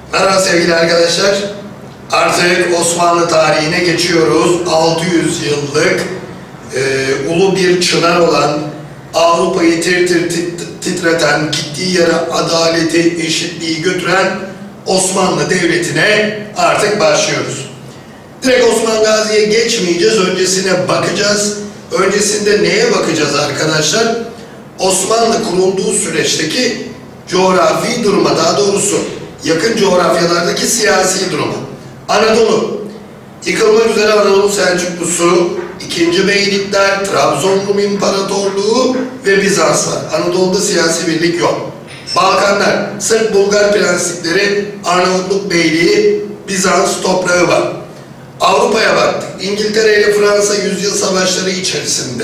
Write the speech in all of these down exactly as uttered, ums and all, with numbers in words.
Merhaba sevgili arkadaşlar. Artık Osmanlı tarihine geçiyoruz. altı yüz yıllık e, ulu bir çınar olan, Avrupa'yı tir tir titreten, gittiği yere adaleti, eşitliği götüren Osmanlı Devleti'ne artık başlıyoruz. Direkt Osman Gazi'ye geçmeyeceğiz, öncesine bakacağız. Öncesinde neye bakacağız arkadaşlar? Osmanlı kurulduğu süreçteki coğrafi duruma, daha doğrusu yakın coğrafyalardaki siyasi duruma. Anadolu, yıkılmak üzere Anadolu Selçuklusu, ikinci. Beylikler, Trabzon Rum İmparatorluğu ve Bizans var. Anadolu'da siyasi birlik yok. Balkanlar, Sırp Bulgar prenslikleri, Arnavutluk Beyliği, Bizans toprağı var. Avrupa'ya baktık. İngiltere ile Fransa yüzyıl savaşları içerisinde.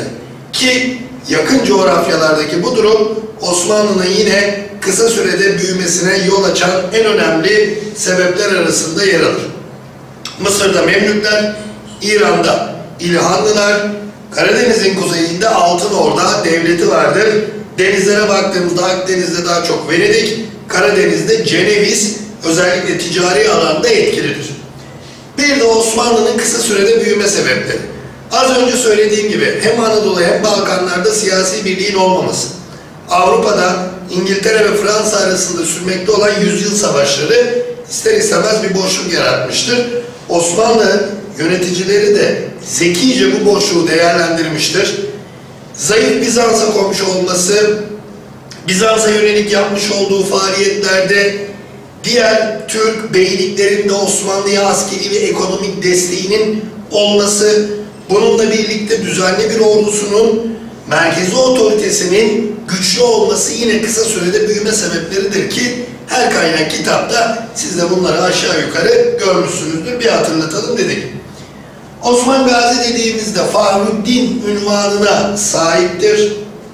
Ki yakın coğrafyalardaki bu durum Osmanlı'nın yine kısa sürede büyümesine yol açan en önemli sebepler arasında yer alır. Mısır'da Memlükler, İran'da İlhanlılar, Karadeniz'in kuzeyinde Altın Orda devleti vardır. Denizlere baktığımızda Akdeniz'de daha çok Venedik, Karadeniz'de Ceneviz özellikle ticari alanda etkilidir. Bir de Osmanlı'nın kısa sürede büyüme sebepleri. Az önce söylediğim gibi hem Anadolu hem Balkanlarda siyasi birliğin olmaması, Avrupa'da İngiltere ve Fransa arasında sürmekte olan yüzyıl savaşları ister istemez bir boşluk yaratmıştır. Osmanlı yöneticileri de zekice bu boşluğu değerlendirmiştir. Zayıf Bizans'a komşu olması, Bizans'a yönelik yapmış olduğu faaliyetlerde diğer Türk beyliklerinde Osmanlı'ya askeri ve ekonomik desteğinin olması, bununla birlikte düzenli bir ordusunun merkezi otoritesinin güçlü olması yine kısa sürede büyüme sebepleridir ki her kaynak kitapta siz de bunları aşağı yukarı görmüşsünüzdür. Bir hatırlatalım dedik. Osman Gazi dediğimizde Fahruddin unvanına sahiptir.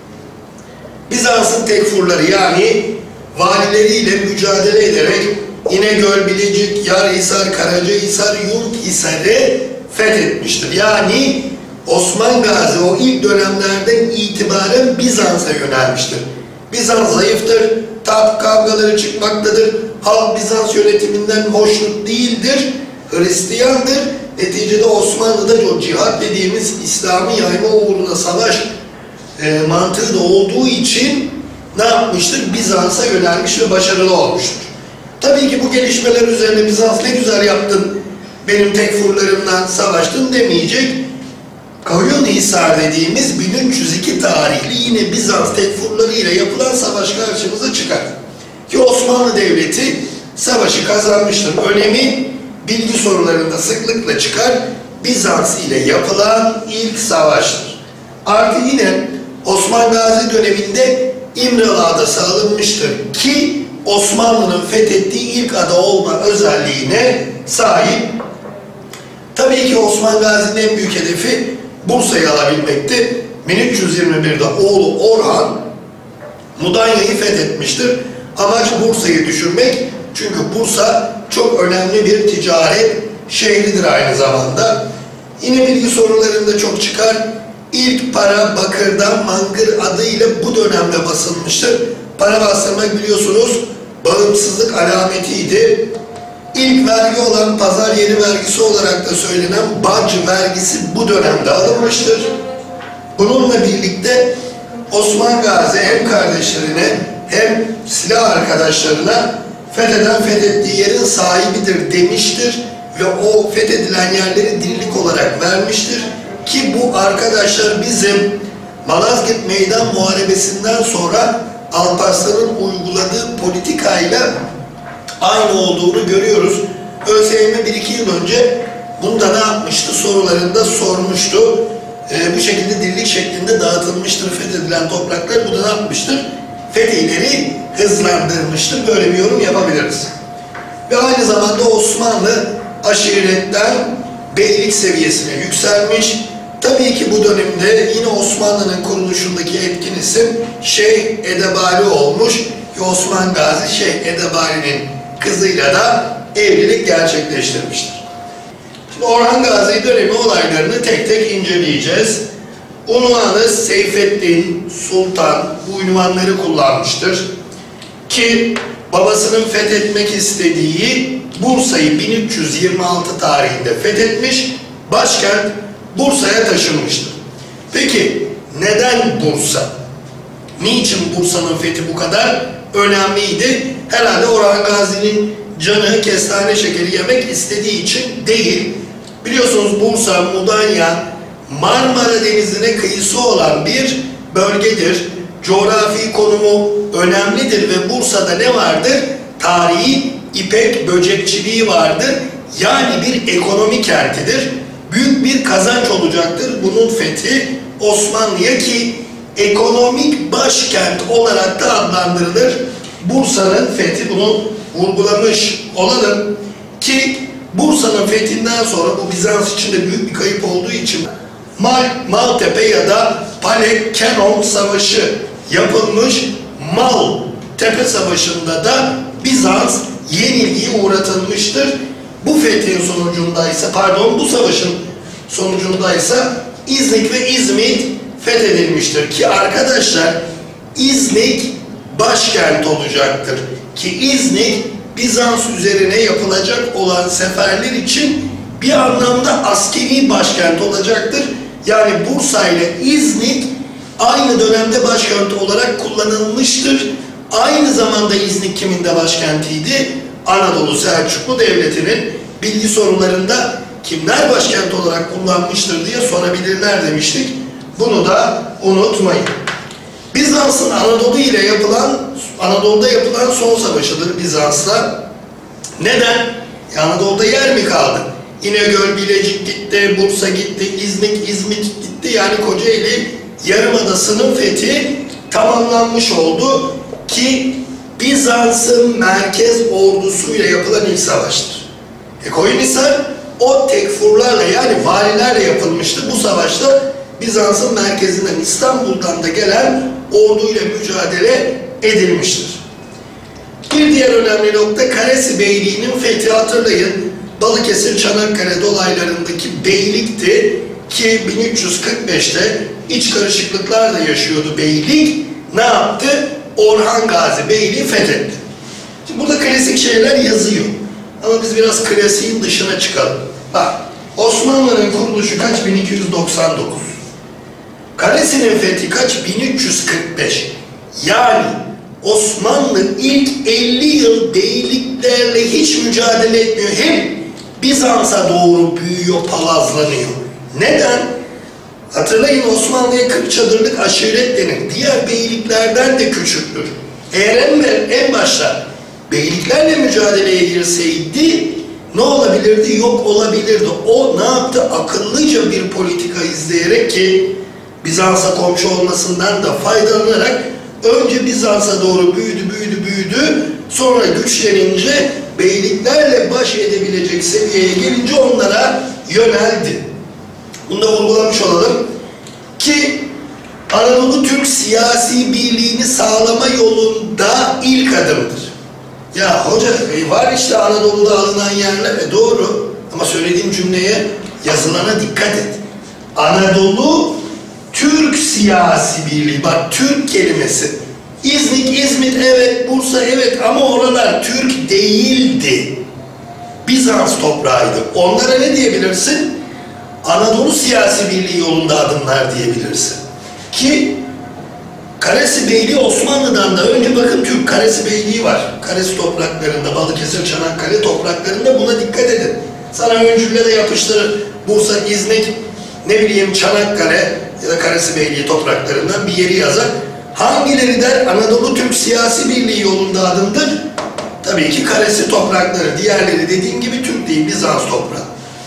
Bizans'ın tekfurları yani valileriyle mücadele ederek İnegöl, Bilecik, Yarhisar, Karacahisar, Yurthisar'ı fethetmiştir. Yani Osman Gazi o ilk dönemlerden itibaren Bizans'a yönelmiştir. Bizans zayıftır, tap kavgaları çıkmaktadır, halk Bizans yönetiminden hoşnut değildir, Hristiyandır. Neticede Osmanlı'da o cihat dediğimiz İslam'ı yayma uğruna savaş e, mantığı da olduğu için ne yapmıştır? Bizans'a yönelmiş ve başarılı olmuştur. Tabii ki bu gelişmeler üzerine Bizans ne güzel yaptın, benim tekfurlarımla savaştın demeyecek. Koyunhisar dediğimiz bin üç yüz iki tarihli yine Bizans tekfurları ile yapılan savaş karşımıza çıkar. Ki Osmanlı Devleti savaşı kazanmıştır. Önemi bilgi sorularında sıklıkla çıkar. Bizans ile yapılan ilk savaştır. Artı yine Osman Gazi döneminde İmralı Adası alınmıştır ki Osmanlı'nın fethettiği ilk ada olma özelliğine sahip. Tabii ki Osman Gazi'nin en büyük hedefi Bursa'yı alabilmekti. bin üç yüz yirmi bir'de oğlu Orhan Mudanya'yı fethetmiştir. Amaç Bursa'yı düşürmek. Çünkü Bursa çok önemli bir ticaret şehridir aynı zamanda. Yine bilgi sorularında çok çıkar. İlk para Bakır'dan Mangır adıyla bu dönemde basılmıştır. Para bastırmak biliyorsunuz bağımsızlık alametiydi. İlk vergi olan pazar yeri vergisi olarak da söylenen bac vergisi bu dönemde alınmıştır. Bununla birlikte Osman Gazi hem kardeşlerine hem silah arkadaşlarına fetheden fethettiği yerin sahibidir demiştir ve o fethedilen yerleri dirlik olarak vermiştir ki bu arkadaşlar bizim Malazgirt Meydan Muharebesi'nden sonra Alparslan'ın uyguladığı politikayla aynı olduğunu görüyoruz. ÖSYM bir iki yıl önce bunda ne yapmıştı? Sorularında sormuştu. Ee, bu şekilde dirlik şeklinde dağıtılmıştır fethedilen topraklar. Bu da ne yapmıştır? Fetihleri hızlandırmıştır. Böyle bir yorum yapabiliriz. Ve aynı zamanda Osmanlı aşiretten beylik seviyesine yükselmiş. Tabii ki bu dönemde yine Osmanlı'nın kuruluşundaki etkin isim Şeyh Edebali olmuş ki Osman Gazi Şeyh Edebali'nin kızıyla da evlilik gerçekleştirmiştir. Şimdi Orhan Gazi dönemi olaylarını tek tek inceleyeceğiz. Unvanı Seyfettin Sultan bu unvanları kullanmıştır. Ki babasının fethetmek istediği Bursa'yı bin üç yüz yirmi altı tarihinde fethetmiş, başkent Bursa'ya taşınmıştır. Peki neden Bursa? Niçin Bursa'nın fethi bu kadar önemliydi? Herhalde Orhan Gazi'nin canı kestane şekeri yemek istediği için değil. Biliyorsunuz Bursa, Mudanya, Marmara Denizi'ne kıyısı olan bir bölgedir. Coğrafi konumu önemlidir ve Bursa'da ne vardır? Tarihi ipek böcekçiliği vardır. Yani bir ekonomi kentidir. Büyük bir kazanç olacaktır bunun fethi Osmanlı'ya, ki ekonomik başkent olarak da adlandırılır. Bursa'nın fethi bunu vurgulamış olalım ki Bursa'nın fethinden sonra bu Bizans için de büyük bir kayıp olduğu için Mal, Maltepe ya da Palekenon Savaşı yapılmış. Maltepe Savaşı'nda da Bizans yenilgiye uğratılmıştır. Bu fethin sonucundaysa, pardon bu savaşın sonucundaysa İznik ve İzmit fethedilmiştir. Ki arkadaşlar İznik başkent olacaktır. Ki İznik Bizans üzerine yapılacak olan seferler için bir anlamda askeri başkent olacaktır. Yani Bursa ile İznik aynı dönemde başkent olarak kullanılmıştır. Aynı zamanda İznik kimin de başkentiydi? Anadolu Selçuklu Devleti'nin. Bilgi sorularında kimler başkent olarak kullanmıştır diye sorabilirler demiştik. Bunu da unutmayın. Bizans'ın Anadolu ile yapılan, Anadolu'da yapılan son savaşıdır Bizans'la. Neden? Anadolu'da yer mi kaldı? İnegöl, Bilecik gitti, Bursa gitti, İznik, İzmit gitti. Yani Kocaeli Yarımadası'nın fethi tamamlanmış oldu ki Bizans'ın merkez ordusuyla yapılan ilk savaştır. E Koyunhisar o tekfurlarla yani valilerle yapılmıştı. Bu savaşta Bizans'ın merkezinden, İstanbul'dan da gelen orduyla mücadele edilmiştir. Bir diğer önemli nokta Karesi Beyliği'nin fethi, hatırlayın. Balıkesir, Çanakkale dolaylarındaki beylikti ki bin üç yüz kırk beşte iç karışıklıklar da yaşıyordu beylik. Ne yaptı? Orhan Gazi beyliği fethetti. Şimdi burada klasik şeyler yazıyor. Ama biz biraz klasiğin dışına çıkalım. Bak, Osmanlı'nın kuruluşu kaç? bin iki yüz doksan dokuz. Kalesi'nin fethi kaç? bin üç yüz kırk beş. Yani Osmanlı ilk elli yıl beyliklerle hiç mücadele etmiyor. Hem Bizans'a doğru büyüyor, palazlanıyor. Neden? Hatırlayın, Osmanlı'ya kırk çadırlık aşiret denir. Diğer beyliklerden de küçüktür. Eğer en, en başta beyliklerle mücadeleye girseydi ne olabilirdi? Yok olabilirdi. O ne yaptı? Akıllıca bir politika izleyerek, ki Bizans'a komşu olmasından da faydalanarak önce Bizans'a doğru büyüdü, büyüdü, büyüdü. Sonra güçlenince beyliklerle baş edebilecek seviyeye gelince onlara yöneldi. Bunu da vurgulamış olalım ki Anadolu Türk siyasi birliğini sağlama yolunda ilk adımdır. Ya hoca e var işte Anadolu'da alınan yerler, e doğru, ama söylediğim cümleye, yazılana dikkat et. Anadolu Türk siyasi birliği, bak Türk kelimesi. İznik, İzmit evet, Bursa evet, ama oralar Türk değildi. Bizans toprağıydı. Onlara ne diyebilirsin? Anadolu siyasi birliği yolunda adımlar diyebilirsin. Ki Karesi Beyliği Osmanlı'dan da önce, bakın Türk Karesi Beyliği var. Karesi topraklarında, Balıkesir, Çanakkale topraklarında, buna dikkat edin. Sana öncülle de yapıştırır. Bursa, İznik, ne bileyim Çanakkale ya da Karesi Beyliği topraklarından bir yeri yazar. Hangileri der Anadolu Türk siyasi birliği yolunda adımdır? Tabii ki Karesi toprakları. Diğerleri dediğim gibi Türk değil, Bizans toprağı.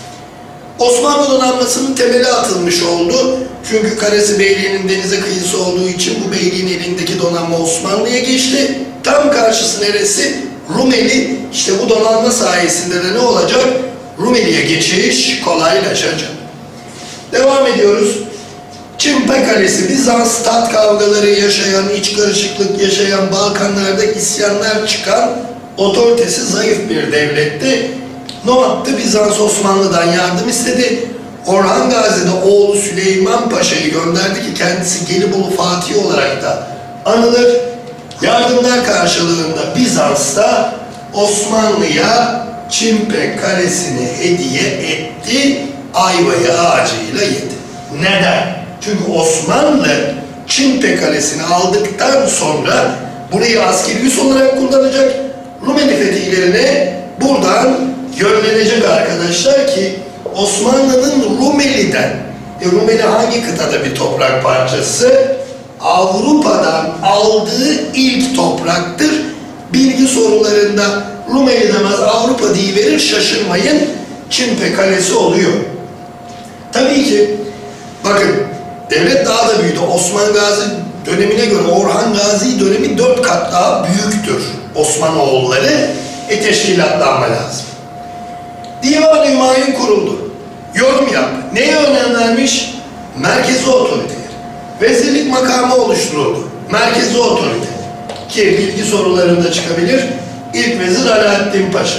Osmanlı donanmasının temeli atılmış oldu. Çünkü Karesi Beyliği'nin denize kıyısı olduğu için bu beyliğin elindeki donanma Osmanlı'ya geçti. Tam karşısı neresi? Rumeli. İşte bu donanma sayesinde de ne olacak? Rumeli'ye geçiş kolaylaşacak. Devam ediyoruz. Çimpe Kalesi, Bizans tat kavgaları yaşayan, iç karışıklık yaşayan, Balkanlarda isyanlar çıkan, otoritesi zayıf bir devletti. Ne yaptı? Bizans Osmanlı'dan yardım istedi. Orhan Gazi de oğlu Süleyman Paşa'yı gönderdi ki kendisi Gelibolu Fatih olarak da anılır. Yardımlar karşılığında Bizans da Osmanlı'ya Çimpe Kalesi'ni hediye etti, ayvayı ağacıyla yedi. Neden? Çünkü Osmanlı Çimpe Kalesi'ni aldıktan sonra burayı askeri üs olarak kullanacak, Rumeli fetihlerine buradan yönlenecek arkadaşlar ki Osmanlı'nın Rumeli'den, e Rumeli hangi kıtada bir toprak parçası? Avrupa'dan aldığı ilk topraktır. Bilgi sorularında Rumeli demez Avrupa diyiverir, şaşırmayın, Çimpe Kalesi oluyor. Tabii ki bakın devlet daha da büyüdü. Osman Gazi dönemine göre Orhan Gazi dönemi dört kat daha büyüktür Osmanoğulları. E teşkilatlanma lazım. Divan-ı Hümayun kuruldu. Yorum yap. Neye önem vermiş? Merkezi otorite. Vezirlik makamı oluşturuldu. Merkezi otorite. Ki bilgi sorularında çıkabilir. İlk vezir Alaaddin Paşa.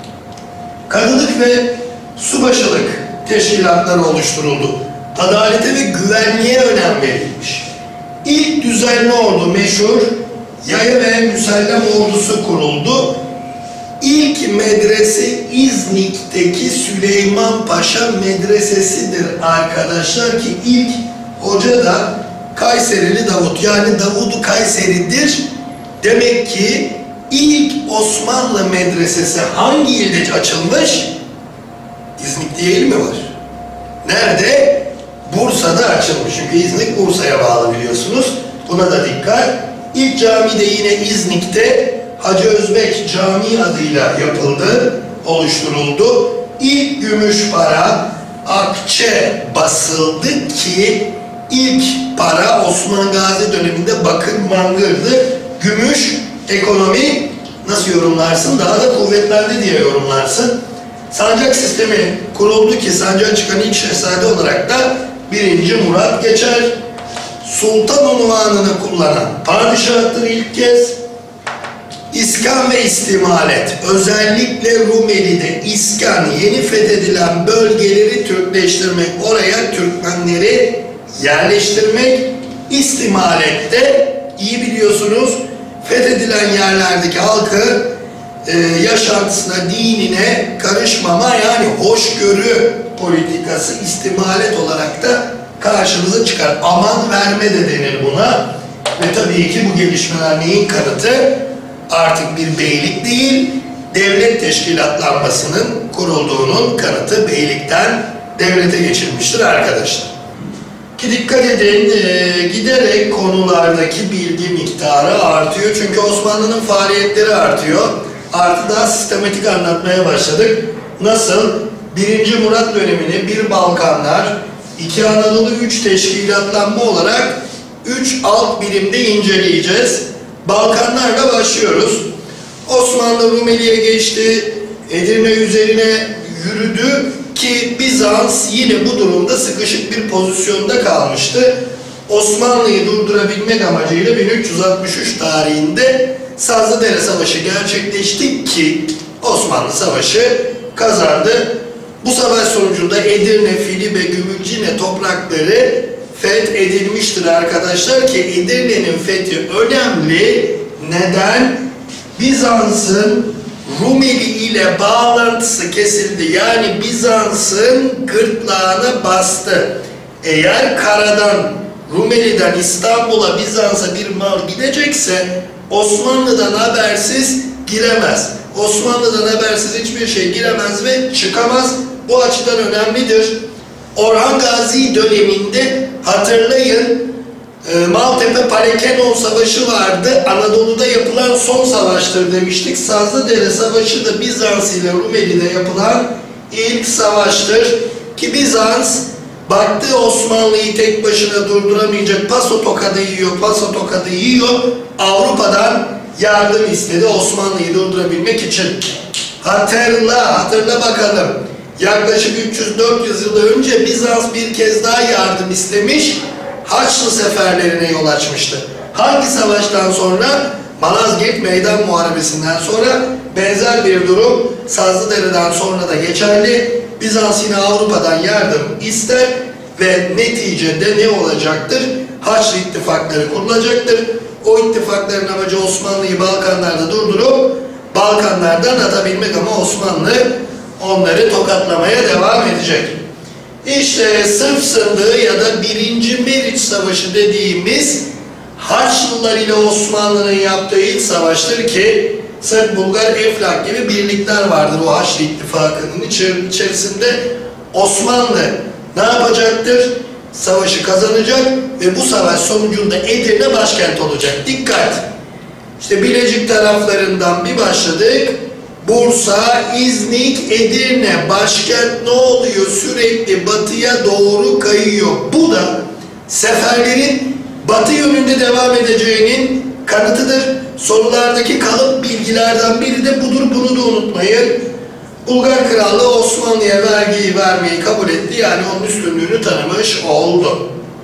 Kadılık ve subaşılık teşkilatları oluşturuldu. Adalete ve güvenliğe önem verilmiş. İlk düzenli ordu meşhur yaya ve müsellem ordusu kuruldu. İlk medrese İznik'teki Süleyman Paşa Medresesi'dir arkadaşlar ki ilk hoca da Kayserili Davut, yani Davud-u Kayseri'dir. Demek ki ilk Osmanlı medresesi hangi ilde açılmış? İznik değil mi var? Nerede? Bursa'da açılmış. Çünkü İznik Bursa'ya bağlı biliyorsunuz. Buna da dikkat. İlk cami de yine İznik'te Hacı Özbek Camii adıyla yapıldı, oluşturuldu. İlk gümüş para akçe basıldı ki ilk para Osman Gazi döneminde bakır mangırdı. Gümüş ekonomi nasıl yorumlarsın? Daha da kuvvetlendi diye yorumlarsın. Sancak sistemi kuruldu ki sancağa çıkan ilk şehzade olarak da birinci Murat geçer. Sultan unvanını kullanan padişahtır ilk kez. İskan ve istimalet, özellikle Rumeli'de iskan, yeni fethedilen bölgeleri Türkleştirmek, oraya Türkmenleri yerleştirmek. İstimalette iyi biliyorsunuz fethedilen yerlerdeki halkı e, yaşantısına, dinine karışmama, yani hoşgörü politikası istimalet olarak da karşımıza çıkar. Aman verme de denir buna. Ve tabii ki bu gelişmeler neyin kanıtı? Artık bir beylik değil, devlet teşkilatlanmasının kurulduğunun kanıtı. Beylikten devlete geçilmiştir arkadaşlar. Ki dikkat edin, e, giderek konulardaki bilgi miktarı artıyor. Çünkü Osmanlı'nın faaliyetleri artıyor. Artı daha sistematik anlatmaya başladık. Nasıl? Birinci Murat dönemini bir Balkanlar, iki Anadolu, üç teşkilatlanma olarak üç alt birimde inceleyeceğiz. Balkanlarla başlıyoruz. Osmanlı Rumeli'ye geçti, Edirne üzerine yürüdü ki Bizans yine bu durumda sıkışık bir pozisyonda kalmıştı. Osmanlı'yı durdurabilmek amacıyla bin üç yüz altmış üç tarihinde Sazlıdere Savaşı gerçekleşti ki Osmanlı Savaşı kazandı. Bu savaş sonucunda Edirne, Filibe, Gümülcine toprakları fethedilmiştir arkadaşlar ki Edirne'nin fethi önemli. Neden? Bizans'ın Rumeli ile bağlantısı kesildi. Yani Bizans'ın gırtlağına bastı. Eğer karadan, Rumeli'den İstanbul'a, Bizans'a bir mal gidecekse Osmanlı'dan habersiz giremez. Osmanlı'dan habersiz hiçbir şey giremez ve çıkamaz. Bu açıdan önemlidir. Orhan Gazi döneminde hatırlayın e, Maltepe Palekenon Savaşı vardı. Anadolu'da yapılan son savaştır demiştik. Sazlıdere Savaşı da Bizans ile Rumeli'de yapılan ilk savaştır. Ki Bizans baktı Osmanlı'yı tek başına durduramayacak. Paso tokadı yiyor, paso tokadı yiyor. Avrupa'dan yardım istedi Osmanlı'yı durdurabilmek için. Hatırla, hatırla bakalım. Yaklaşık üç yüz dört yüz yıl önce Bizans bir kez daha yardım istemiş, Haçlı seferlerine yol açmıştı. Hangi savaştan sonra? Malazgirt Meydan Muharebesi'nden sonra benzer bir durum Sazlıdere'den sonra da geçerli. Bizans yine Avrupa'dan yardım ister ve neticede ne olacaktır? Haçlı ittifakları kurulacaktır. O ittifakların amacı Osmanlı'yı Balkanlarda durdurup Balkanlardan atabilmek ama Osmanlı onları tokatlamaya devam edecek. İşte Sırp Sındığı ya da birinci Meriç Savaşı dediğimiz Haçlılar ile Osmanlı'nın yaptığı ilk savaştır ki Sırp, Bulgar, Eflak gibi birlikler vardır o Haçlı İttifakı'nın içerisinde. Osmanlı ne yapacaktır? Savaşı kazanacak ve bu savaş sonucunda Edirne başkent olacak. Dikkat! İşte Bilecik taraflarından bir başladık. Bursa, İznik, Edirne başkent ne oluyor? Sürekli batıya doğru kayıyor. Bu da seferlerin batı yönünde devam edeceğinin kanıtıdır. Sorulardaki kalıp bilgilerden biri de budur. Bunu da unutmayın. Bulgar Krallığı Osmanlı'ya vergiyi vermeyi kabul etti. Yani onun üstünlüğünü tanımış oldu.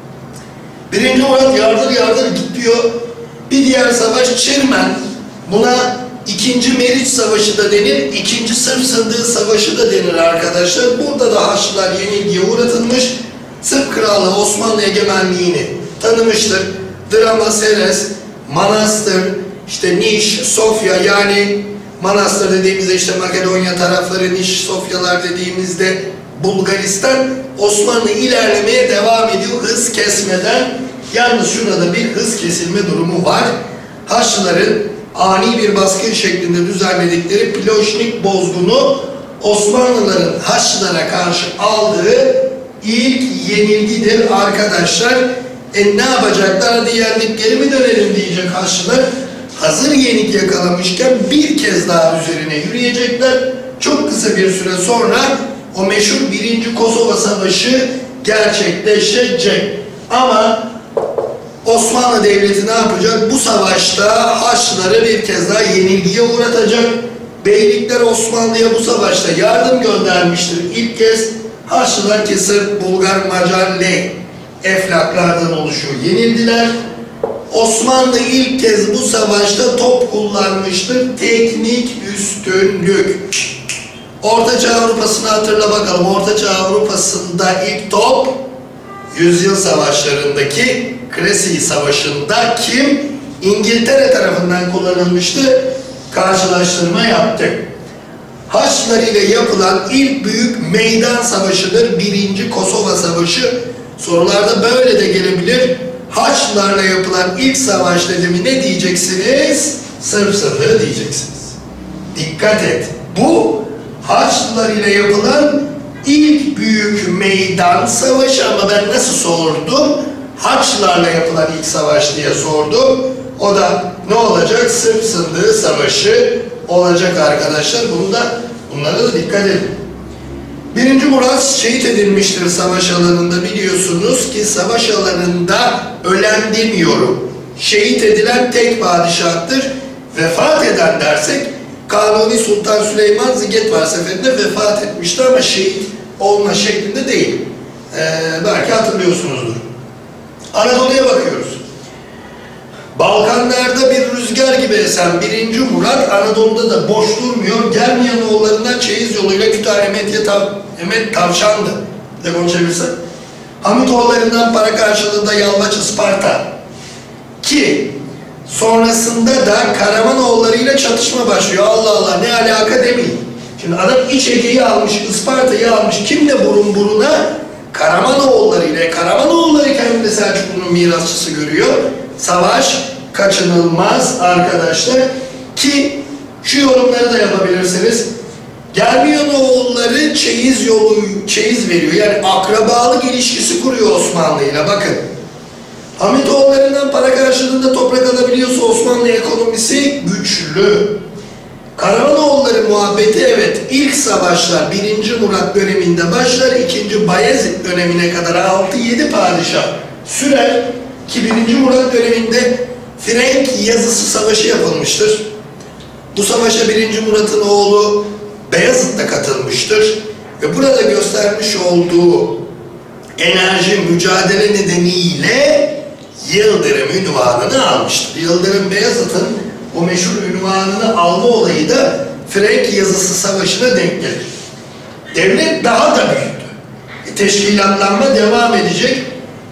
Birinci Murat yardır yardır gidiyor. Bir diğer savaş Çirmen. Buna ikinci Meriç Savaşı da denir. İkinci Sırp Sındığı Savaşı da denir arkadaşlar. Burada da Haçlılar yenilgiye uğratılmış. Sırp Krallığı Osmanlı egemenliğini tanımıştır. Drama, Seres, Manastır, işte Niş, Sofya, yani Manastır dediğimizde işte Makedonya tarafları, Niş, Sofyalar dediğimizde Bulgaristan, Osmanlı ilerlemeye devam ediyor hız kesmeden. Yalnız şurada bir hız kesilme durumu var. Haçlıların ani bir baskın şeklinde düzenledikleri Ploşnik bozgunu Osmanlıların Haçlılara karşı aldığı ilk yenilgidir arkadaşlar. E ne yapacaklar? Hadi yendik geri mi dönelim diyecek Haçlılar. Hazır yenik yakalamışken bir kez daha üzerine yürüyecekler. Çok kısa bir süre sonra o meşhur birinci Kosova Savaşı gerçekleşecek. Ama Osmanlı Devleti ne yapacak? Bu savaşta Haçlıları bir kez daha yenilgiye uğratacak. Beylikler Osmanlı'ya bu savaşta yardım göndermiştir. İlk kez Haçlılar ki Sırp, Bulgar, Macar, Leh, Eflaklardan oluşuyor. Yenildiler. Osmanlı ilk kez bu savaşta top kullanmıştır. Teknik üstünlük. Ortaçağ Avrupa'sını hatırla bakalım. Ortaçağ Avrupa'sında ilk top Yüzyıl Savaşlarındaki Crecy Savaşı'nda kim? İngiltere tarafından kullanılmıştı. Karşılaştırma yaptık. Haçlılar ile yapılan ilk büyük meydan savaşıdır. Birinci Kosova Savaşı. Sorularda böyle de gelebilir. Haçlılarla yapılan ilk savaş dediğimi ne diyeceksiniz? Sırp Sındığı diyeceksiniz. Dikkat et. Bu Haçlılar ile yapılan ilk büyük meydan savaşı, ama ben nasıl sordum? Haçlılarla yapılan ilk savaş diye sordum. O da ne olacak? Sırp Sındığı Savaşı olacak arkadaşlar. Bunu da, bunlara da dikkat edin. Birinci Murat şehit edilmiştir savaş alanında, biliyorsunuz ki savaş alanında ölen demiyorum. Şehit edilen tek padişahtır. Vefat eden dersek Kanuni Sultan Süleyman Ziget seferinde vefat etmişti ama şehit olma şeklinde değil. Ee, belki hatırlıyorsunuzdur. Anadolu'ya bakıyoruz. Balkanlarda bir rüzgar gibi esen birinci Murat Anadolu'da da boş durmuyor. Germiyan oğullarından çeyiz yoluyla Kütahya, Metye, Tav Emet Tavşan'dı. Bir de konuşabilirsek. Hamitoğullarından para karşılığında Yalvaç, Isparta. Ki sonrasında da Karamanoğullarıyla çatışma başlıyor. Allah Allah, ne alaka demeyin. Şimdi adam İç Ege'yi almış, Isparta'yı almış. Kimle burun buruna? Karamanoğullarıyla. Karamanoğulları kendini Selçuklu'nun mirasçısı görüyor. Savaş kaçınılmaz arkadaşlar. Ki şu yorumları da yapabilirsiniz. Germiyanoğulları çeyiz yolu, çeyiz veriyor. Yani akrabalık ilişkisi kuruyor Osmanlı'yla. Bakın. Hamitoğullarından para karşılığında toprak alabiliyorsa Osmanlı ekonomisi güçlü. Karamanoğulları muhabbeti, evet, ilk savaşlar birinci Murat döneminde başlar. ikinci Bayezid dönemine kadar altı yedi padişah sürer. Ki birinci Murat döneminde Frenk Yazısı Savaşı yapılmıştır. Bu savaşa birinci Murat'ın oğlu Beyazıt da katılmıştır. Ve burada göstermiş olduğu enerji, mücadele nedeniyle Yıldırım ünvanını almıştır. Yıldırım Beyazıt'ın o meşhur ünvanını alma olayı da Frenk Yazısı Savaşı'na denk gelir. Devlet daha da büyüdü. E, teşkilatlanma devam edecek.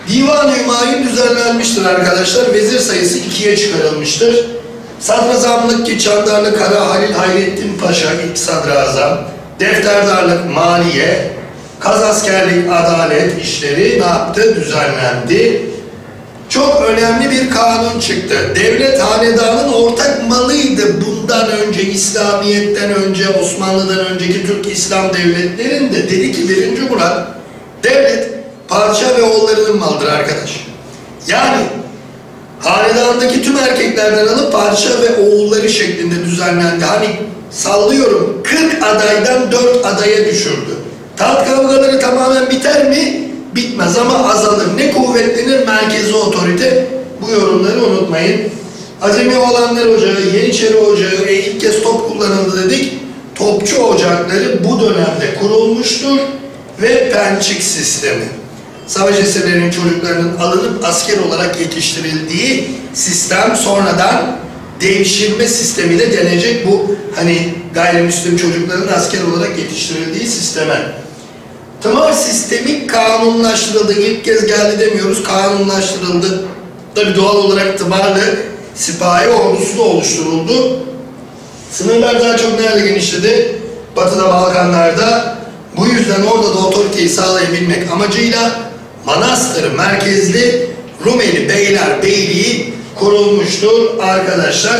Divan-ı Hümayun düzenlenmiştir arkadaşlar. Vezir sayısı ikiye çıkarılmıştır. Sadrazamlık ki Çandarlı Kara Halil Hayrettin Paşa ilk sadrazam, defterdarlık, maliye, kazaskerlik, adalet işleri ne yaptı? Düzenlendi. Çok önemli bir kanun çıktı. Devlet hanedanın ortak malıydı. Bundan önce, İslamiyet'ten önce, Osmanlı'dan önceki Türk İslam devletlerinde dedi ki birinci Murat, devlet padişah ve oğullarının malıdır arkadaş. Yani hanedandaki tüm erkeklerden alıp padişah ve oğulları şeklinde düzenlendi. Hani sallıyorum kırk adaydan dört adaya düşürdü. Taht kavgaları tamamen biter mi? Bitmez ama azalır. Ne kuvvetlenir? Merkezi otorite. Bu yorumları unutmayın. Azami Oğlanlar Ocağı, Yeniçeri Ocağı ve ilk kez top kullanıldı dedik. Topçu ocakları bu dönemde kurulmuştur ve pençik sistemi. Savaş esirlerinin çocuklarının alınıp asker olarak yetiştirildiği sistem sonradan devşirme sistemi de denecek bu hani gayrimüslim çocukların asker olarak yetiştirildiği sisteme. Tımar sistemi kanunlaştırıldı. İlk kez geldi demiyoruz, kanunlaştırıldı. Tabi doğal olarak tımarlı sipahi ordusu da oluşturuldu. Sınırlar daha çok nerede genişledi? Batı'da, Balkanlar'da. Bu yüzden orada da otoriteyi sağlayabilmek amacıyla Manastır merkezli Rumeli Beyler Beyliği kurulmuştur arkadaşlar.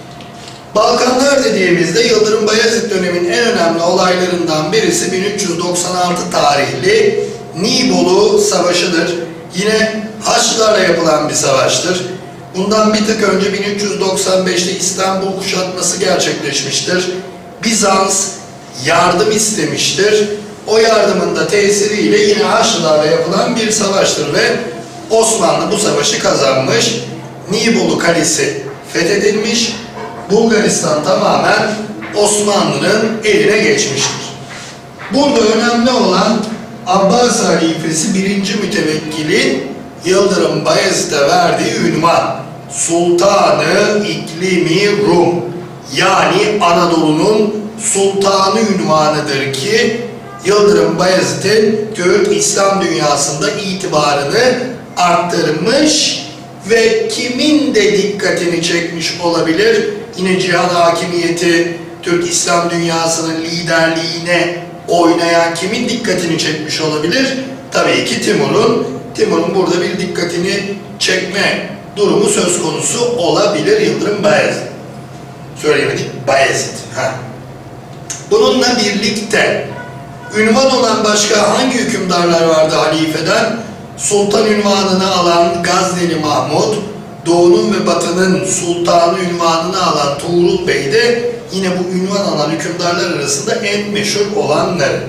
Balkanlar dediğimizde Yıldırım Bayezid döneminin en önemli olaylarından birisi bin üç yüz doksan altı tarihli Nibolu Savaşı'dır. Yine Haçlılarla yapılan bir savaştır. Bundan bir tık önce bin üç yüz doksan beşte İstanbul kuşatması gerçekleşmiştir. Bizans yardım istemiştir. O yardımın da tesiriyle yine Haçlılarla yapılan bir savaştır ve Osmanlı bu savaşı kazanmış. Nibolu Kalesi fethedilmiş. Bulgaristan tamamen Osmanlı'nın eline geçmiştir. Burada önemli olan Abbas halifesi birinci mütevekkili Yıldırım Bayezid'e verdiği ünvan Sultanı İklimi Rum, yani Anadolu'nun sultanı ünvanıdır ki Yıldırım Bayezid'in Türk İslam dünyasında itibarını arttırmış ve kimin de dikkatini çekmiş olabilir? Yine cihan hakimiyeti, Türk İslam dünyasının liderliğine oynayan kimin dikkatini çekmiş olabilir? Tabii ki Timur'un. Timur'un burada bir dikkatini çekme durumu söz konusu olabilir Yıldırım Bayezid. Söyleyemedik, Bayezid. Ha. Bununla birlikte ünvan olan başka hangi hükümdarlar vardı halifeden? Sultan ünvanını alan Gazneli Mahmud, Doğu'nun ve Batı'nın sultanı ünvanını alan Tuğrul Bey de yine bu ünvan alan hükümdarlar arasında en meşhur olanları.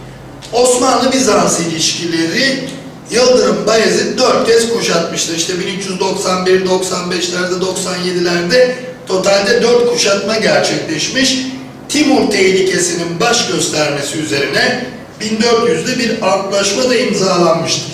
Osmanlı-Bizans ilişkileri Yıldırım Bayezid dört kez kuşatmıştır. İşte bin üç yüz doksan bir, doksan beşlerde, doksan yedilerde totalde dört kuşatma gerçekleşmiş. Timur tehlikesinin baş göstermesi üzerine bin dört yüzde bir antlaşma da imzalanmıştır.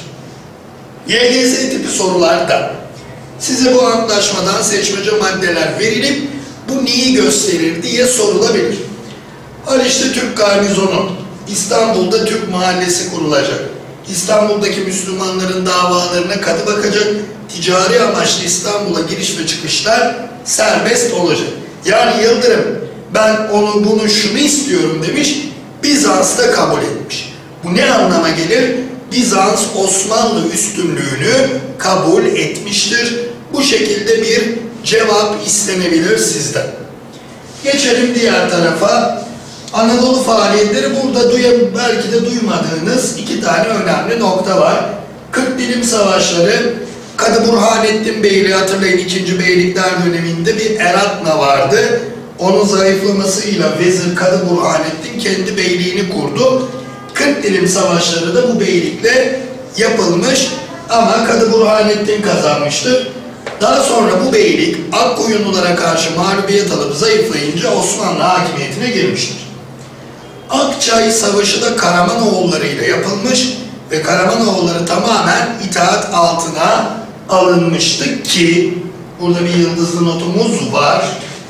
Y G S tipi sorularda size bu antlaşmadan seçmece maddeler verilip bu neyi gösterir diye sorulabilir. Haliç'te Türk garnizonu, İstanbul'da Türk mahallesi kurulacak. İstanbul'daki Müslümanların davalarına kadı bakacak. Ticari amaçlı İstanbul'a giriş ve çıkışlar serbest olacak. Yani Yıldırım ben onu bunu şunu istiyorum demiş. Bizans da kabul etmiş. Bu ne anlama gelir? Bizans Osmanlı üstünlüğünü kabul etmiştir. Bu şekilde bir cevap istenebilir sizden. Geçelim diğer tarafa. Anadolu faaliyetleri, burada duyam, belki de duymadığınız iki tane önemli nokta var. kırk Dilim Savaşları, Kadı Burhanettin Beyliği, hatırlayın ikinci Beylikler döneminde bir Eratna vardı. Onun zayıflamasıyla Vezir Kadı Burhanettin kendi beyliğini kurdu. kırk Dilim Savaşları da bu beylikle yapılmış ama Kadı Burhanettin kazanmıştır. Daha sonra bu beylik Akkoyunlulara karşı mağlubiyet alıp zayıflayınca Osmanlı hakimiyetine girmiştir. Akçay Savaşı da Karamanoğulları ile yapılmış ve Karamanoğulları tamamen itaat altına alınmıştı ki burada bir yıldızlı notumuz var.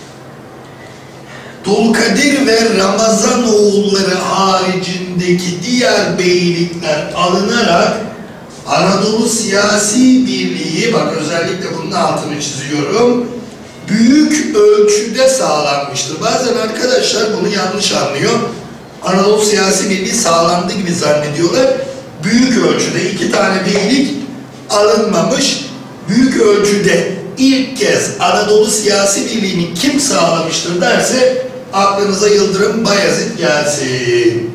Dulkadir ve Ramazanoğulları haricindeki diğer beylikler alınarak Anadolu Siyasi Birliği, bak özellikle bunun altını çiziyorum, büyük ölçüde sağlanmıştır. Bazen arkadaşlar bunu yanlış anlıyor. Anadolu Siyasi Birliği sağlandı gibi zannediyorlar. Büyük ölçüde iki tane beylik alınmamış. Büyük ölçüde ilk kez Anadolu Siyasi Birliği'ni kim sağlamıştır derse aklınıza Yıldırım Bayezid gelsin.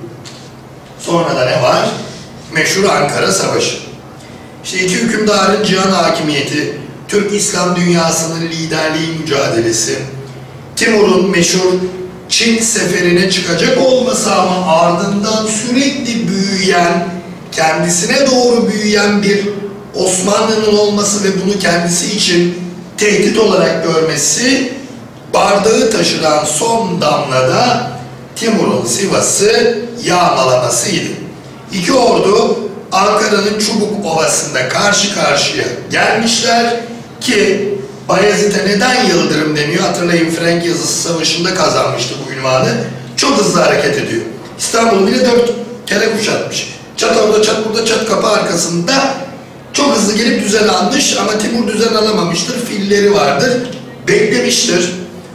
Sonra da ne var? Meşhur Ankara Savaşı. İşte iki hükümdarın cihan hakimiyeti, Türk İslam dünyasının liderliği mücadelesi, Timur'un meşhur Çin seferine çıkacak olması ama ardından sürekli büyüyen, kendisine doğru büyüyen bir Osmanlı'nın olması ve bunu kendisi için tehdit olarak görmesi, bardağı taşıran son damlada Timur'un Sivas'ı yağmalamasıydı. İki ordu Ankara'nın Çubuk Ovası'nda karşı karşıya gelmişler ki Bayezid'e neden Yıldırım deniyor? Hatırlayın, Frenk Yazısı Savaşı'nda kazanmıştı bu ünvanı. Çok hızlı hareket ediyor. İstanbul'u bile dört kere kuşatmış. Çat orada, çat burada, çat kapı arkasında çok hızlı gelip düzen almış ama Timur düzen alamamıştır. Filleri vardır. Beklemiştir.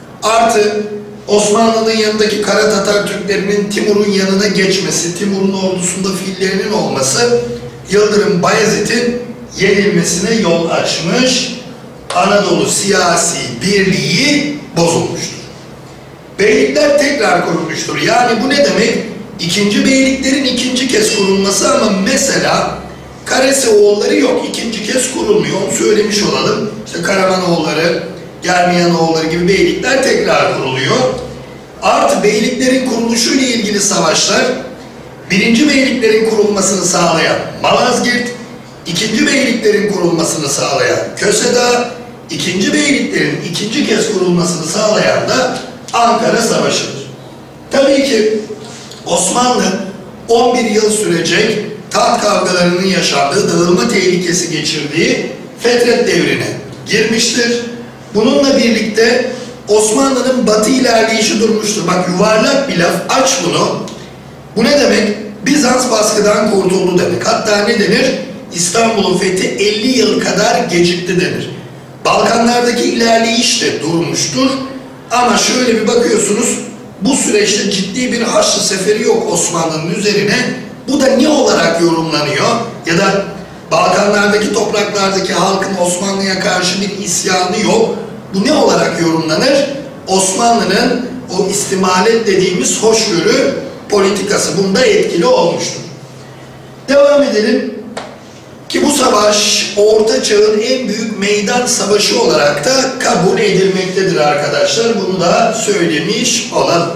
Artı Osmanlı'nın yanındaki Kara Tatar Türklerinin Timur'un yanına geçmesi, Timur'un ordusunda fillerinin olması Yıldırım Bayezid'in yenilmesine yol açmış. Anadolu Siyasi Birliği bozulmuştur. Beylikler tekrar kurulmuştur. Yani bu ne demek? İkinci beyliklerin ikinci kez kurulması ama mesela Karesioğulları yok. İkinci kez kurulmuyor. Onu söylemiş olalım. İşte Karamanoğulları, Germiyanoğulları gibi beylikler tekrar kuruluyor. Artı beyliklerin kuruluşu ile ilgili savaşlar, birinci beyliklerin kurulmasını sağlayan Malazgirt, ikinci beyliklerin kurulmasını sağlayan Köseda, ikinci beyliklerin ikinci kez kurulmasını sağlayan da Ankara Savaşı'dır. Tabii ki Osmanlı on bir yıl sürecek taht kavgalarının yaşandığı, dağılma tehlikesi geçirdiği Fetret devrine girmiştir. Bununla birlikte Osmanlı'nın batı ilerleyişi durmuştur. Bak, yuvarlak bir laf, aç bunu. Bu ne demek? Bizans baskıdan kurtuldu demek. Hatta ne denir? İstanbul'un fethi elli yıl kadar gecikti denir. Balkanlardaki ilerleyiş de durmuştur. Ama şöyle bir bakıyorsunuz, bu süreçte ciddi bir Haçlı seferi yok Osmanlı'nın üzerine. Bu da ne olarak yorumlanıyor? Ya da Balkanlardaki topraklardaki halkın Osmanlı'ya karşı bir isyanı yok. Bu ne olarak yorumlanır? Osmanlı'nın o istimalet dediğimiz hoşgörü politikası bunda etkili olmuştur. Devam edelim. Ki bu savaş Orta Çağ'ın en büyük meydan savaşı olarak da kabul edilmektedir arkadaşlar. Bunu da söylemiş olalım.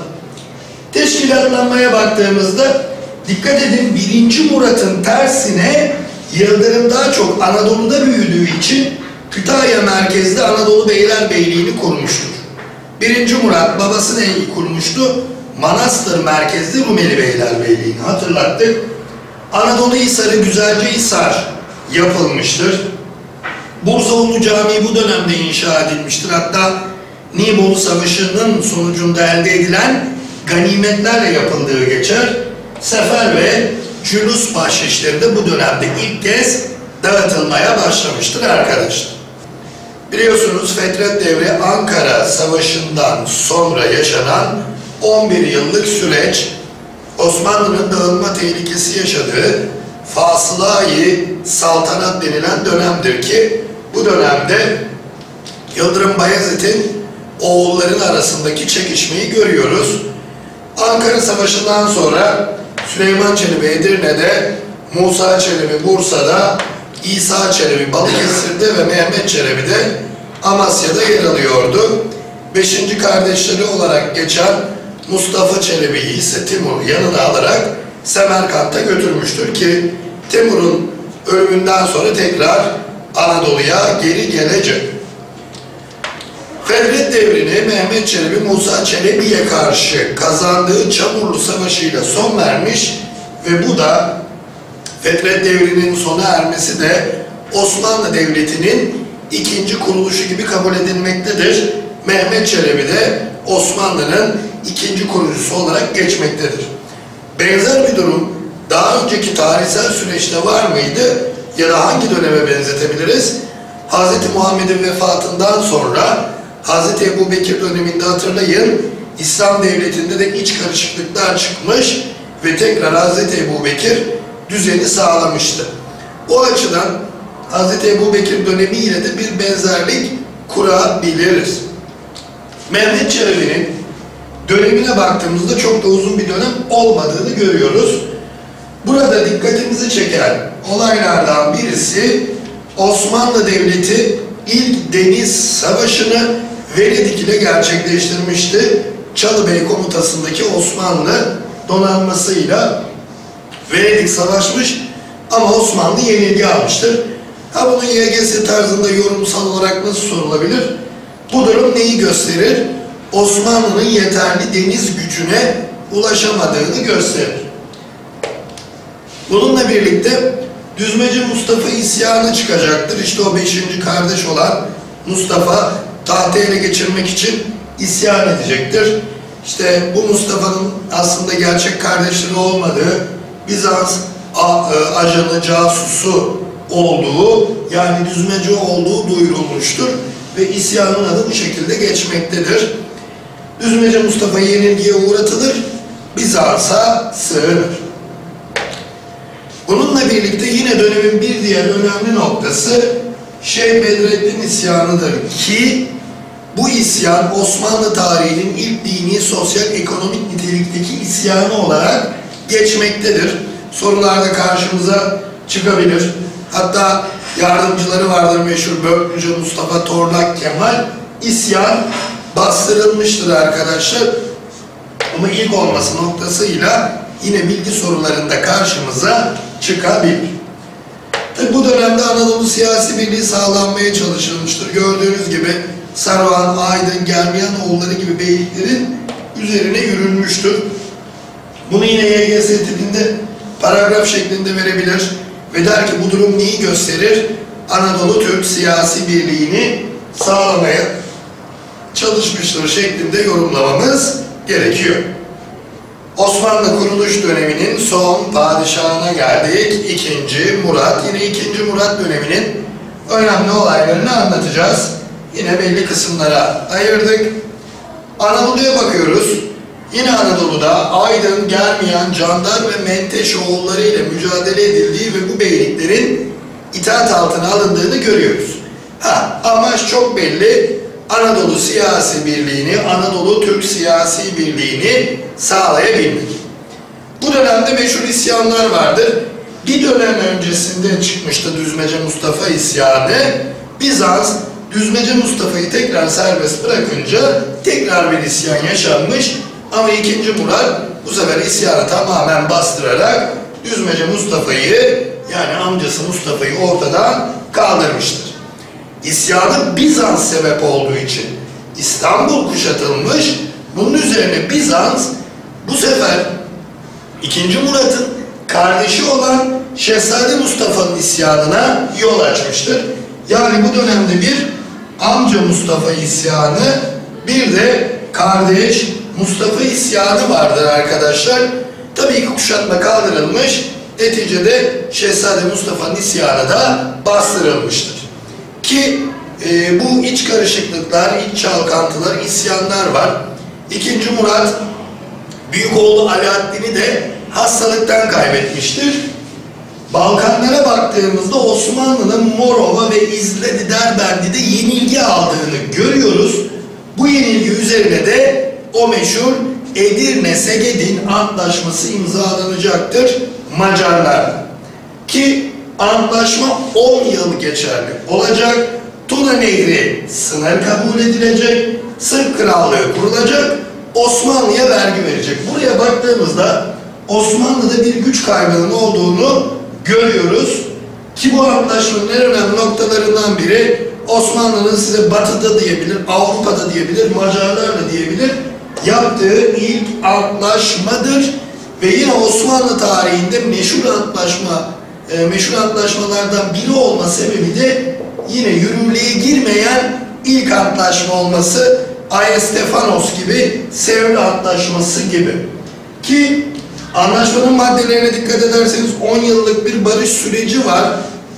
Teşkilatlanmaya baktığımızda dikkat edin, birinci Murat'ın tersine Yıldırım daha çok Anadolu'da büyüdüğü için Kütahya merkezli Anadolu Beylerbeyliğini kurmuştur. birinci Murat babası neyi kurmuştu? Manastır merkezli Rumeli Beylerbeyliğini hatırlattık. Anadolu Hisarı Güzelcehisar yapılmıştır. Bursa Ulu Camii bu dönemde inşa edilmiştir. Hatta Nibolu Savaşı'nın sonucunda elde edilen ganimetlerle yapıldığı geçer. Sefer ve cülus bahşişleri de bu dönemde ilk kez dağıtılmaya başlamıştır arkadaşlar. Biliyorsunuz Fetret devri Ankara Savaşı'ndan sonra yaşanan on bir yıllık süreç, Osmanlı'nın dağılma tehlikesi yaşadığı Fasıla-i Saltanat denilen dönemdir ki bu dönemde Yıldırım Bayezid'in oğulların arasındaki çekişmeyi görüyoruz. Ankara Savaşı'ndan sonra Süleyman Çelebi Edirne'de, Musa Çelebi Bursa'da, İsa Çelebi Balıkesir'de ve Mehmet Çelebi de Amasya'da yer alıyordu. Beşinci kardeşleri olarak geçen Mustafa Çelebi'yi ise Timur yanına alarak Semerkant'a götürmüştür ki Timur'un ölümünden sonra tekrar Anadolu'ya geri gelecek. Fetret devrini Mehmet Çelebi Musa Çelebi'ye karşı kazandığı Çamurlu Savaşı ile son vermiş ve bu da Fetret devrinin sona ermesi de Osmanlı Devleti'nin ikinci kuruluşu gibi kabul edilmektedir. Mehmet Çelebi de Osmanlı'nın ikinci kurucusu olarak geçmektedir. Benzer bir durum daha önceki tarihsel süreçte var mıydı? ya da hangi döneme benzetebiliriz? Hazreti Muhammed'in vefatından sonra Hazreti Ebubekir döneminde hatırlayın, İslam devletinde de iç karışıklıklar çıkmış ve tekrar Hazreti Ebubekir düzeni sağlamıştı. O açıdan Hazreti Ebubekir dönemiyle de bir benzerlik kurabiliriz. Mehmet Çelebi'nin dönemine baktığımızda çok da uzun bir dönem olmadığını görüyoruz. Burada dikkatimizi çeken olaylardan birisi Osmanlı Devleti ilk deniz savaşını Venedik ile gerçekleştirmişti. Çalıbey komutasındaki Osmanlı donanmasıyla Venedik savaşmış ama Osmanlı yenilgi almıştır. Ha bunun Y G S tarzında yorumsal olarak nasıl sorulabilir? Bu durum neyi gösterir? Osmanlı'nın yeterli deniz gücüne ulaşamadığını gösterir. Bununla birlikte Düzmece Mustafa isyanı çıkacaktır. İşte o beşinci kardeş olan Mustafa tahtı ele geçirmek için isyan edecektir. İşte bu Mustafa'nın aslında gerçek kardeşleri olmadığı, Bizans ajanı, casusu olduğu, yani düzmece olduğu duyurulmuştur ve isyanın adı bu şekilde geçmektedir. Düzmece Mustafa yenilgiye uğratılır, Bizans'a sığınır. Bununla birlikte yine dönemin bir diğer önemli noktası Şeyh Bedrettin isyanıdır ki bu isyan Osmanlı tarihinin ilk dini, sosyal, ekonomik nitelikteki isyanı olarak geçmektedir. Sorularda karşımıza çıkabilir. Hatta yardımcıları vardır meşhur Börklüce Mustafa Torlak Kemal. İsyan bastırılmıştır arkadaşlar. Ama ilk olması noktasıyla yine bilgi sorularında karşımıza çıkabilir. Tabi bu dönemde Anadolu siyasi birliği sağlanmaya çalışılmıştır. Gördüğünüz gibi Saruhan, Aydın, Germiyanoğulları gibi beyliklerin üzerine yürünmüştür. Bunu yine Y G S tipinde paragraf şeklinde verebilir ve der ki bu durum neyi gösterir? Anadolu Türk siyasi birliğini sağlamaya çalışmıştır şeklinde yorumlamamız gerekiyor. Osmanlı kuruluş döneminin son padişahına geldik. İkinci Murat. Yine ikinci Murat döneminin önemli olaylarını anlatacağız. Yine belli kısımlara ayırdık. Anadolu'ya bakıyoruz. Yine Anadolu'da Aydın, Germiyan, Candar ve Menteşoğulları ile mücadele edildiği ve bu beyliklerin itaat altına alındığını görüyoruz. Ha, amaç çok belli. Anadolu siyasi birliğini, Anadolu Türk siyasi birliğini sağlayabilmek. Bu dönemde meşhur isyanlar vardır. Bir dönem öncesinde çıkmıştı Düzmece Mustafa isyanı. Bizans, Düzmece Mustafa'yı tekrar serbest bırakınca tekrar bir isyan yaşanmış. Ama ikinci Murat bu sefer isyanı tamamen bastırarak Düzmece Mustafa'yı, yani amcası Mustafa'yı ortadan kaldırmıştır. İsyanı Bizans sebep olduğu için İstanbul kuşatılmış. Bunun üzerine Bizans bu sefer ikinci Murat'ın kardeşi olan Şehzade Mustafa'nın isyanına yol açmıştır. Yani bu dönemde bir amca Mustafa isyanı, bir de kardeş Mustafa isyanı vardır arkadaşlar. Tabii ki kuşatma kaldırılmış. Neticede Şehzade Mustafa'nın isyanı da bastırılmıştır. Ki e, bu iç karışıklıklar, iç çalkantılar, isyanlar var. İkinci Murat, büyük oğlu Alaaddin'i de hastalıktan kaybetmiştir. Balkanlara baktığımızda Osmanlı'nın Morova ve İzledi Derbendi'de yenilgi aldığını görüyoruz. Bu yenilgi üzerine de o meşhur Edirne-Segedin Antlaşması imzalanacaktır Macarlar. Ki antlaşma on yıl geçerli olacak. Tuna Nehri sınır kabul edilecek. Sırp Krallığı kurulacak. Osmanlı'ya vergi verecek. Buraya baktığımızda Osmanlı'da bir güç kaybının olduğunu görüyoruz. Ki bu antlaşmanın en önemli noktalarından biri Osmanlı'nın size Batı'da diyebilir, Avrupa'da diyebilir, Macarlarla diyebilir yaptığı ilk antlaşmadır. Ve yine Osmanlı tarihinde meşhur antlaşma, e, meşhur antlaşmalardan biri olma sebebi de yine yürürlüğe girmeyen ilk antlaşma olması, Ayestefanos gibi, Sevr Antlaşması gibi. Ki anlaşmanın maddelerine dikkat ederseniz on yıllık bir barış süreci var.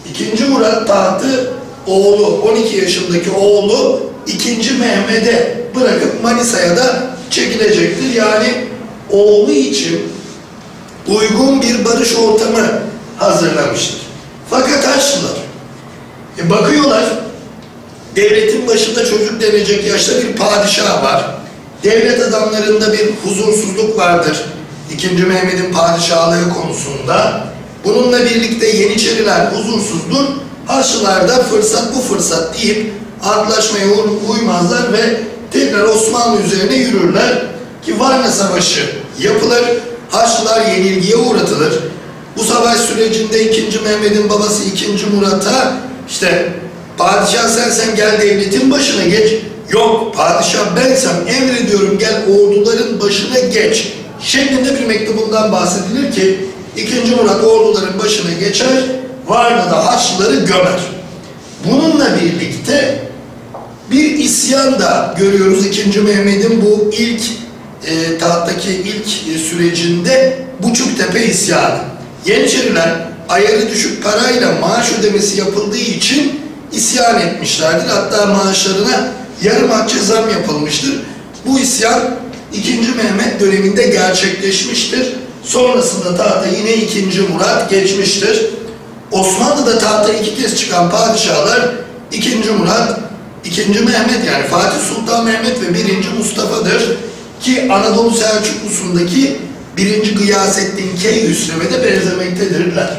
ikinci Murat tahtı oğlu, on iki yaşındaki oğlu ikinci Mehmet'e bırakıp Manisa'ya da çekilecektir. Yani oğlu için uygun bir barış ortamı hazırlamıştır. Fakat Haçlılar e bakıyorlar, devletin başında çocuk denecek yaşta bir padişah var. Devlet adamlarında bir huzursuzluk vardır ikinci Mehmet'in padişahlığı konusunda. Bununla birlikte Yeniçeriler huzursuzdur. Haçlılar da fırsat bu fırsat deyip antlaşmaya uymazlar ve tekrar Osmanlı üzerine yürürler. Ki Varna Savaşı yapılır. Haçlılar yenilgiye uğratılır. Bu savaş sürecinde ikinci Mehmet'in babası ikinci Murat'a işte padişah sensen gel devletin başına geç. Yok padişah bensem emrediyorum gel orduların başına geç şeklinde bir mektubundan bahsedilir ki ikinci Murat orduların başına geçer, Varna'da Haçlıları gömer. Bununla birlikte bir isyan da görüyoruz ikinci Mehmet'in bu ilk e, tahttaki ilk e, sürecinde Buçuktepe isyanı. Yeniçeriler ayarı düşük parayla maaş ödemesi yapıldığı için isyan etmişlerdir. Hatta maaşlarına yarım akçe zam yapılmıştır. Bu isyan ikinci Mehmet döneminde gerçekleşmiştir. Sonrasında tahta yine ikinci Murat geçmiştir. Osmanlı'da tahta iki kez çıkan padişahlar ikinci Murat, ikinci Mehmet yani Fatih Sultan Mehmet ve birinci Mustafa'dır. Ki Anadolu Selçuklusundaki birinci Gıyasettin Keyhüsrev'e de benzemektedirler.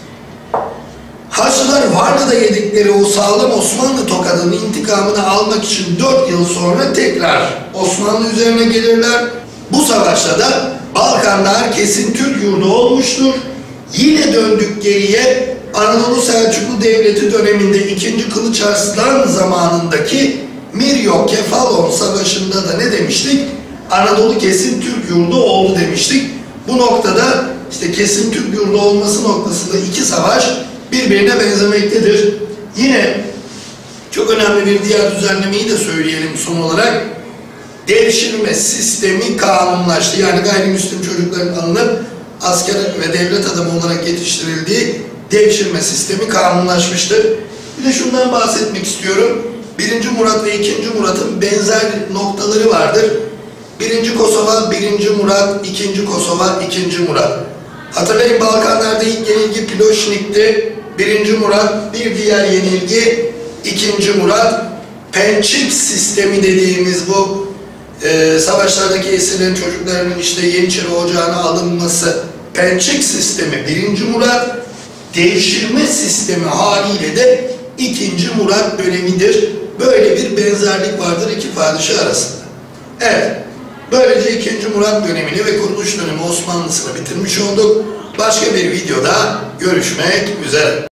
Haçlılar Varna'da yedikleri o sağlam Osmanlı tokadının intikamını almak için dört yıl sonra tekrar Osmanlı üzerine gelirler. Bu savaşta da Balkanlar kesin Türk yurdu olmuştur. Yine döndük geriye Anadolu Selçuklu Devleti döneminde ikinci Kılıç Arslan zamanındaki Miryo-Kefalon Savaşı'nda da ne demiştik? Anadolu kesin Türk yurdu oldu demiştik. Bu noktada işte kesin Türk yurdu olması noktasında iki savaş birbirine benzemektedir. Yine çok önemli bir diğer düzenlemeyi de söyleyelim son olarak. Devşirme sistemi kanunlaştı. Yani gayrimüslim çocukların alınıp asker ve devlet adamı olarak yetiştirildiği devşirme sistemi kanunlaşmıştır. Bir de şundan bahsetmek istiyorum. Birinci Murat ve ikinci Murat'ın benzer noktaları vardır. Birinci Kosova, birinci Murat, ikinci Kosova, ikinci Murat. Hatırlayın Balkanlarda ilk yenilgi Ploşnik'ti. Birinci Murat, bir diğer yenilgi ikinci Murat. Pençik sistemi dediğimiz bu e, savaşlardaki esirlerin çocuklarının işte Yeniçeri Ocağı'na alınması. Pençik sistemi birinci Murat. Devşirme sistemi haliyle de ikinci Murat dönemidir. Böyle bir benzerlik vardır iki padişah arasında. Evet. Böylece ikinci Murat dönemini ve kuruluş dönemi Osmanlısını bitirmiş olduk. Başka bir videoda görüşmek üzere.